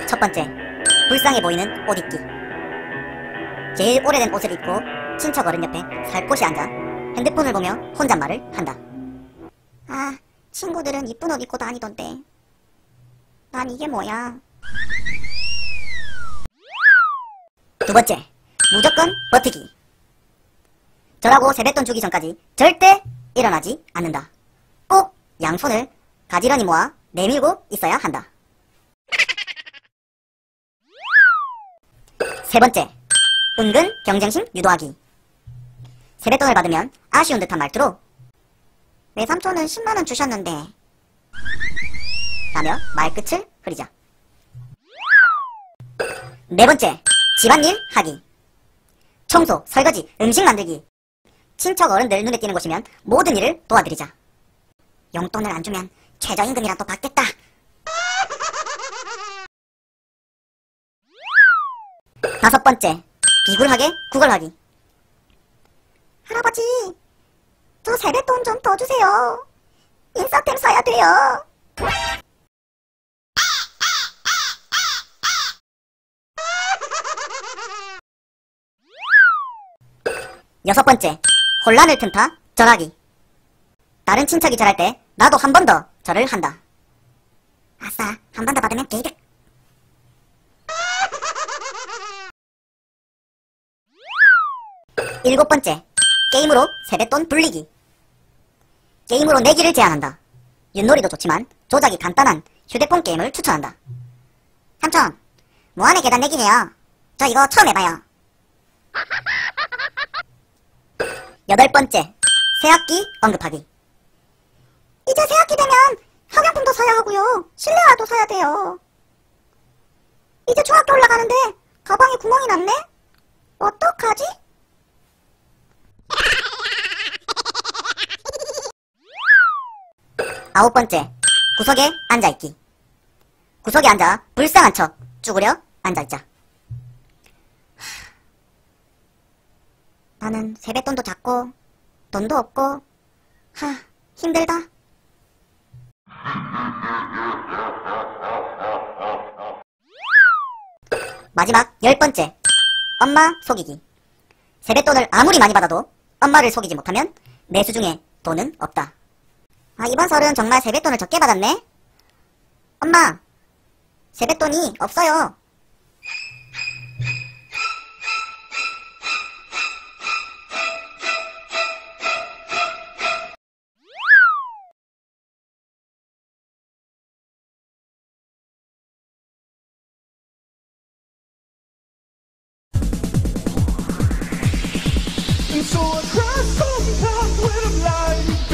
첫 번째, 불쌍해 보이는 옷 입기. 제일 오래된 옷을 입고 친척 어른 옆에 살포시 앉아 핸드폰을 보며 혼잣말을 한다. 아, 친구들은 이쁜 옷 입고 다니던데 난 이게 뭐야. 두 번째, 무조건 버티기. 절하고 세뱃돈 주기 전까지 절대 일어나지 않는다. 꼭 양손을 가지런히 모아 내밀고 있어야 한다. 세 번째, 은근 경쟁심 유도하기. 세뱃돈을 받으면 아쉬운 듯한 말투로 내 삼촌은 10만원 주셨는데 라며 말끝을 흐리자. 네 번째, 집안일 하기. 청소, 설거지, 음식 만들기. 친척 어른들 눈에 띄는 곳이면 모든 일을 도와드리자. 용돈을 안 주면 최저임금이라도 받겠다. 다섯 번째, 비굴하게 구걸하기. 할아버지, 저 세뱃돈 좀 더 주세요. 인싸템 사야 돼요. 여섯 번째, 혼란을 틈타 절하기. 다른 친척이 절할 때 나도 한 번 더 절을 한다. 아싸, 한 번 더 받으면 개이득. 일곱 번째, 게임으로 세뱃돈 불리기. 게임으로 내기를 제한한다. 윷놀이도 좋지만 조작이 간단한 휴대폰 게임을 추천한다. 삼촌, 무한의 계단 내기네요. 저 이거 처음 해봐요. 여덟 번째, 새학기 언급하기. 이제 새학기 되면 학용품도 사야 하고요. 실내화도 사야 돼요. 이제 중학교 올라가는데 가방에 구멍이 났네? 어떡하지? 아홉 번째, 구석에 앉아있기. 구석에 앉아 불쌍한 척 쭈그려 앉아있자. 나는 세뱃돈도 작고 돈도 없고 힘들다. 마지막 열 번째, 엄마 속이기. 세뱃돈을 아무리 많이 받아도 엄마를 속이지 못하면 내수 중에 돈은 없다. 이번 설은 정말 세뱃돈을 적게 받았네? 엄마, 세뱃돈이 없어요. And so I cried so many times when I'm lying.